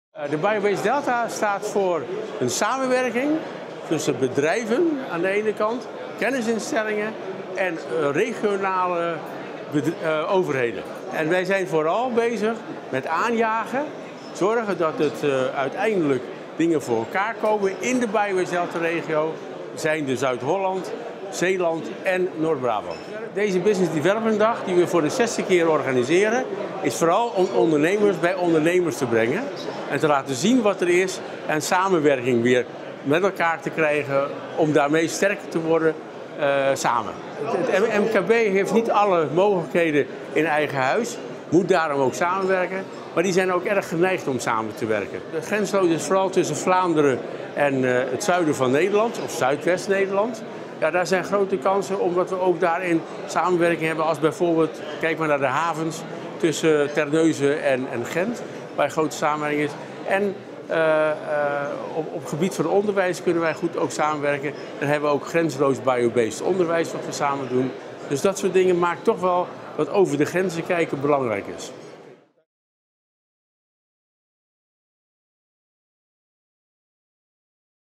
De Biobased Delta staat voor een samenwerking tussen bedrijven aan de ene kant, kennisinstellingen en regionale overheden. En wij zijn vooral bezig met aanjagen, zorgen dat het uiteindelijk dingen voor elkaar komen in de Biobased Delta regio, zijn de Zuid-Holland, Zeeland en Noord-Brabant. Deze Business Development Dag die we voor de 6e keer organiseren, is vooral om ondernemers bij ondernemers te brengen en te laten zien wat er is en samenwerking weer met elkaar te krijgen om daarmee sterker te worden samen. Het MKB heeft niet alle mogelijkheden in eigen huis, moet daarom ook samenwerken, maar die zijn ook erg geneigd om samen te werken. De grensloos is vooral tussen Vlaanderen en het zuiden van Nederland, of Zuidwest-Nederland. Ja, daar zijn grote kansen, omdat we ook daarin samenwerking hebben als bijvoorbeeld, kijk maar naar de havens tussen Terneuzen en Gent, waar grote samenwerking is. En op het gebied van onderwijs kunnen wij goed ook samenwerken. Dan hebben we ook grensloos biobased onderwijs wat we samen doen. Dus dat soort dingen maakt toch wel dat over de grenzen kijken belangrijk is.